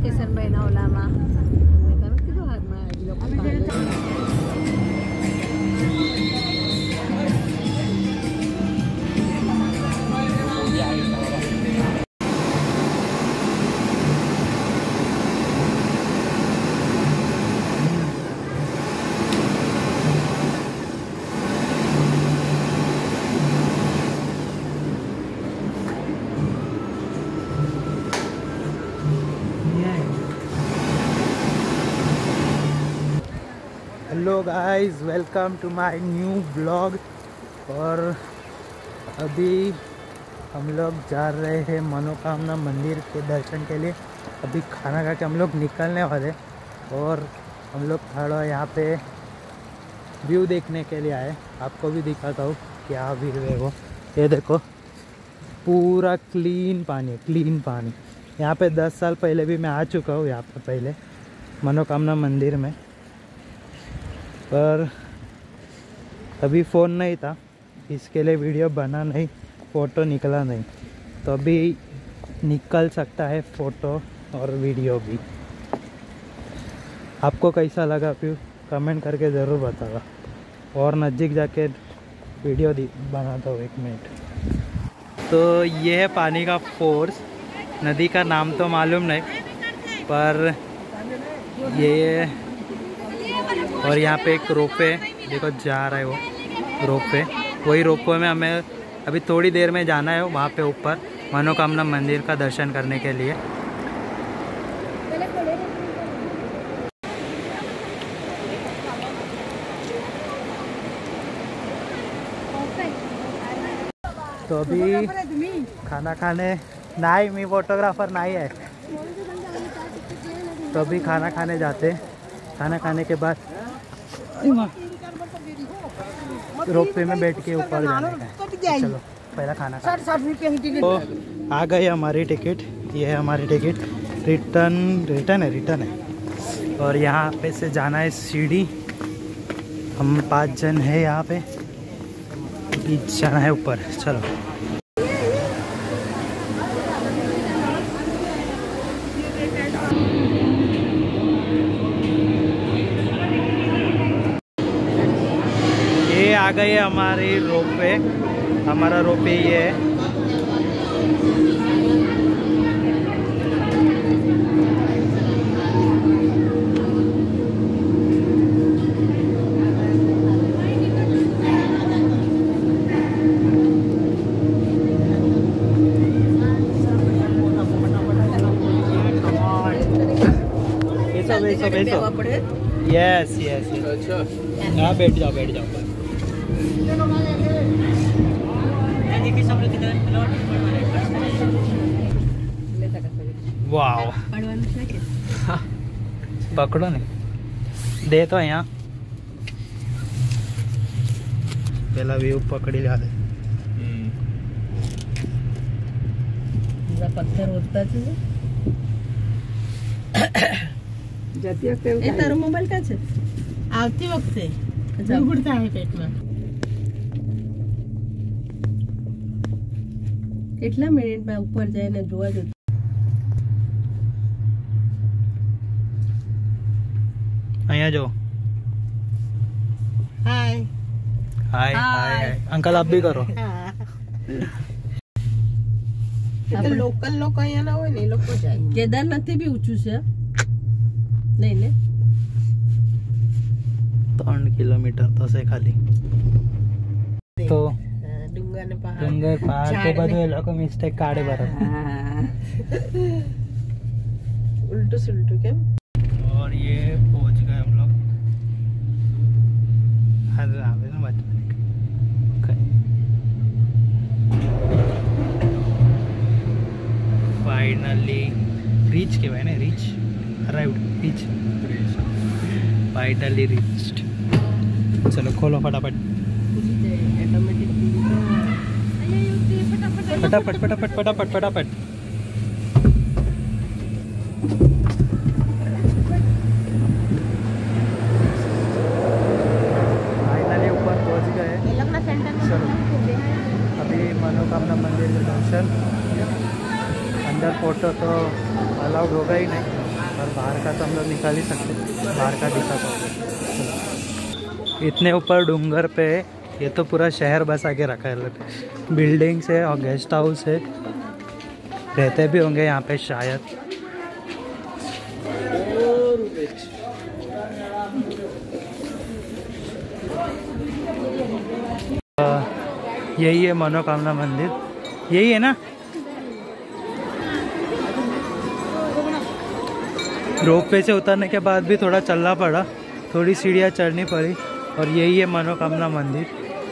kesan bayi na ulama. Kami kita har ma hello guys, welcome to my new blog. और अभी हम लोग जा रहे हैं मनोकामना मंदिर के दर्शन के लिए। अभी खाना खा के हम लोग निकलने वाले और हम लोग थोड़ा यहाँ पे व्यू देखने के लिए आए। आपको भी दिखाता हूँ क्या व्यू है वो। ये देखो, पूरा क्लीन पानी, क्लीन पानी। यहाँ पे 10 साल पहले भी मैं आ चुका हूँ यहाँ पे पहले मनोकामना मंदिर में, पर अभी फ़ोन नहीं था, इसके लिए वीडियो बना नहीं, फ़ोटो निकला नहीं। तो अभी निकल सकता है फ़ोटो और वीडियो भी। आपको कैसा लगा फिर कमेंट करके ज़रूर बताओ। और नज़दीक जाके वीडियो बनाता हूँ 1 मिनट। तो ये है पानी का फोर्स। नदी का नाम तो मालूम नहीं, पर ये और यहाँ पे एक रोपवे देखो जा रहा है, वो रोपवे, वही रोपवे में हमें अभी थोड़ी देर में जाना है वहाँ पे ऊपर मनोकामना मंदिर का दर्शन करने के लिए। तो अभी खाना खाने नहीं, मैं फोटोग्राफर नहीं है। तो अभी खाना खाने जाते। खाना खाने के बाद रोपवे में बैठ के ऊपर जाने का। चलो पहला खाना खा। तो आ गई हमारी टिकट, ये है हमारी टिकट। रिटर्न है। और यहाँ पे से जाना है सीढ़ी। हम 5 जन है यहाँ पे, जाना है ऊपर। चलो आ गए हमारी रोपवे। हमारा रोपवे ये है। Yes yes. हाँ बैठ जाओ। वाव, पकड़ो नहीं दे तो यहाँ पहला व्यू पकड़ी ला दे। पत्थर होता है। तारो मोबाइल का છે? આવતી વખતે ગુડગુડતા હે પેટમાં। કેટલા મિનિટમાં ઉપર જઈને જોવા જો। અહીંયા જો। हाय हाय हाय। अंकल आप भी करो। આપણે લોકલ લોકો અહીંયા ના હોય ને, એ લોકો જાય। કેદારનાથ भी ઊંચું છે नहीं ने 3 किलोमीटर तो से खाली। तो डूंगर पहाड़ के बाद ये लोग मिस्टेक काढ़े बार उल्टू सुल्टू क्या। और ये पहुंच गए हम लोग। हर आवे ना बचपन फाइनली रीच के भाई ने reach arrived reach finally reached. चलो खोलो फटाफट फटाफट फटाफट फटाफट फटाफट। फाइनली ऊपर पहुंच गए। चलो अभी मनोकामना मंदिर के दर्शन। अंदर फोटो तो अलाउड होगा ही नहीं, और बाहर का तो हम लोग निकाल ही सकते, बाहर का दिखा सकते। इतने ऊपर डूंगर पे ये तो पूरा शहर बसा के रखा है, बिल्डिंग्स है और गेस्ट हाउस है, रहते भी होंगे यहाँ पे शायद। यही है मनोकामना मंदिर, यही है ना। रोपवे से उतरने के बाद भी थोड़ा चलना पड़ा, थोड़ी सीढ़ियाँ चढ़नी पड़ी, और यही है मनोकामना मंदिर।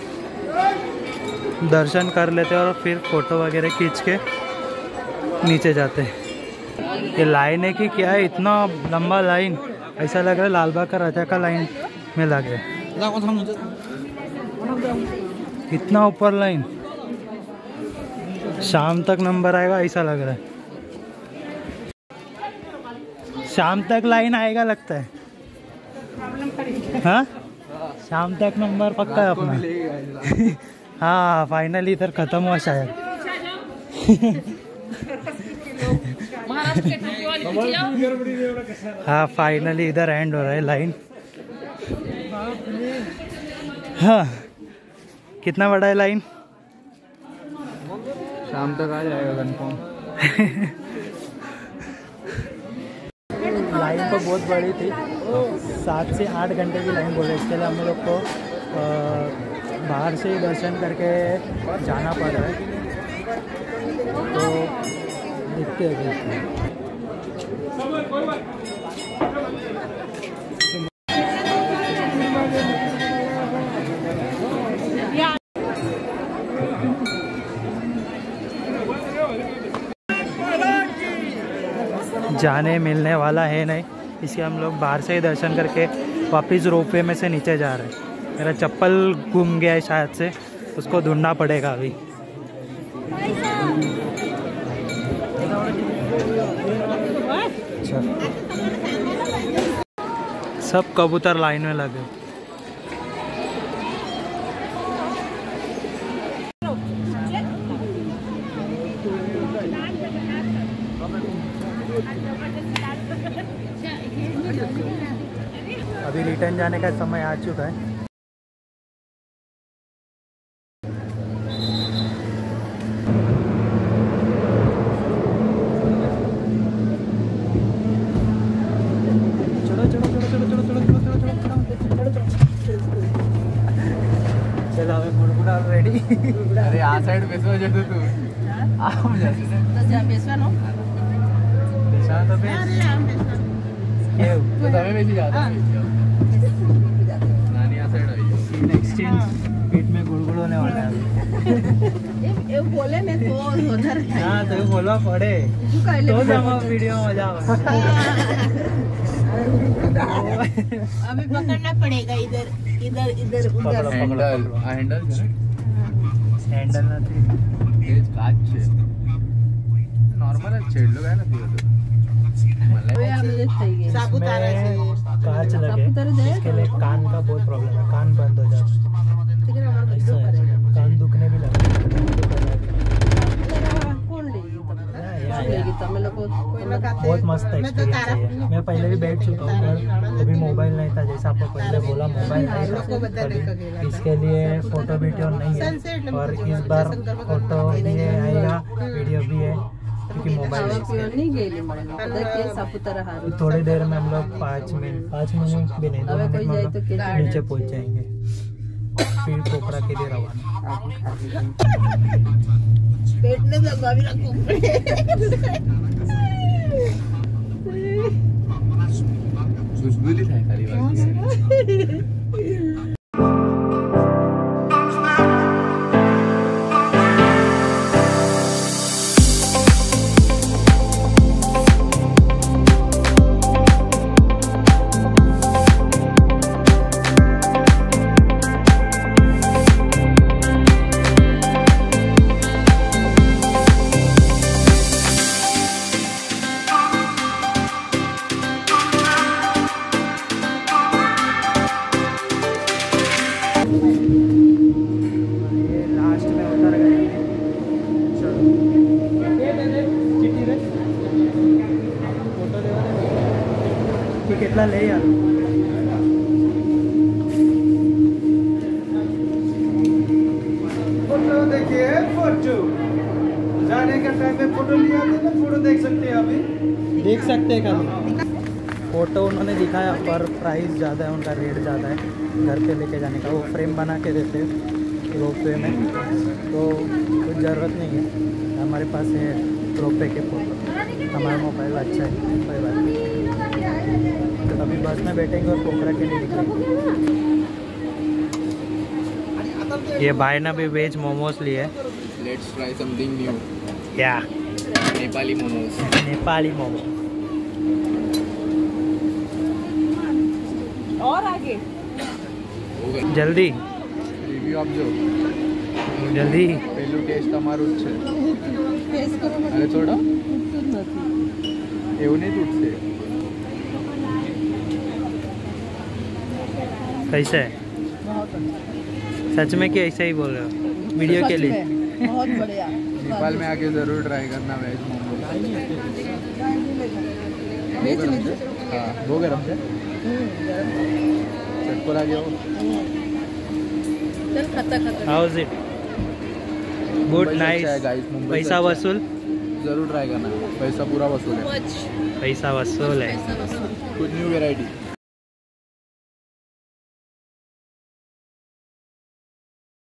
दर्शन कर लेते और फिर फोटो वगैरह खींच के नीचे जाते हैं। ये लाइन है कि क्या है, इतना लंबा लाइन, ऐसा लग रहा है लालबाग का राजा का लाइन में लग रहा है, इतना ऊपर लाइन। शाम तक नंबर आएगा ऐसा लग रहा है, शाम तक लाइन आएगा लगता है। हाँ शाम तक नंबर पक्का है अपना। हाँ फाइनली इधर खत्म हुआ शायद। हाँ फाइनली इधर एंड हो रहा है लाइन। हाँ कितना बड़ा है लाइन? शाम तक आ जाएगा कंफर्म। लाइन तो बहुत बड़ी थी, 7 से 8 घंटे की लाइन बोले, इसके लिए हम लोग को बाहर से ही दर्शन करके जाना पड़ रहा है। तो देखते हैं। जाने मिलने वाला है नहीं, इसलिए हम लोग बाहर से ही दर्शन करके वापस रोपवे में से नीचे जा रहे हैं। मेरा चप्पल गुम गया है शायद से, उसको ढूंढना पड़ेगा अभी। अच्छा सब कबूतर लाइन में लगे। अभी रिटर्न जाने का समय आ चुका है। चलो हमें गुड़गुड़ा रेडी। अरे आ साइड बेसवा जतो तू आ जाते तो जा बेसवा तो તમે બેસી જાઓ નાની આ સાઈડ આવી જાઓ। सीन एक्सचेंज पेट में गुड़गुड़ होने वाला है। ये बोले ने तो उधर हाँ तो बोलवा पड़े तो जमा वीडियो मजा आवे। अभी पकड़ना पड़ेगा, इधर इधर इधर उधर। હેન્ડલ આ હેન્ડલ છે ને हैंडल નથી, એ જ કાચ છે, નોર્મલ જ છે, એટલું કાંઈ નથી હોતું। साबुतारा से कांच लगे, इसके लिए कान का बहुत प्रॉब्लम है, कान बंद हो जाता है, कान दुखने भी लगता है। बहुत मस्त एक्सपीरियंस है। मैं पहले भी बैठ चुका हूँ पर अभी मोबाइल नहीं था, जैसा आपको पहले बोला मोबाइल नहीं था, इसके लिए फोटो वीडियो नहीं है। और इस बार फोटो भी आएगा, वीडियो भी है, क्योंकि मोबाइल थोड़ी देर में हम लोग 5 मिनट भी नहीं, 2 मिनट में नीचे पहुंच जाएंगे, फिर पोखरा के लिए रवाना। पेट में लगा भी रखो। खुशबू થાય ખાલી વાત। बाकी कितना ले यार। फोटो देखिए, फोटो जाने का टाइम में फोटो लिया थे ना, फोटो देख सकते हैं अभी, देख सकते हैं कभी। फ़ोटो उन्होंने दिखाया पर प्राइस ज़्यादा है, उनका रेट ज़्यादा है घर पे लेके जाने का। वो फ्रेम बना के देते हैं रोपवे में, तो कुछ ज़रूरत नहीं है। हमारे पास है रोपवे के फ़ोटो, हमारा मोबाइल अच्छा है, कोई बात नहीं। तो अभी बस में बैठेंगे और पोखरा के लिए निकलेंगे। ये भाई ने भी वेज मोमोज लिए। Let's try something new. या नेपाली मोमोज। नेपाली मोमोज। और आगे जल्दी रिव्यू આપજો જલ્દી પેલું ટેસ્ટ તમારું જ છે ટેસ્ટ કરો અરે છોડો તૂટતું જ નથી એવું નહીં તૂટશે कैसे है? बहुत अच्छा सच में कि ऐसे ही बोल रहे हो वीडियो के लिए? बहुत बढ़िया नेपाल में आके ज़रूर ट्राई करना वेज मोमोज વેચ લીધું हाँ वो गरम है चटपटा गया हो चल खाता खाता how is it? Good nice. पैसा वसूल? ज़रूर ट्राई करना, पैसा पूरा वसूल है, पैसा वसूल है। कुछ न्यू वेराइटी।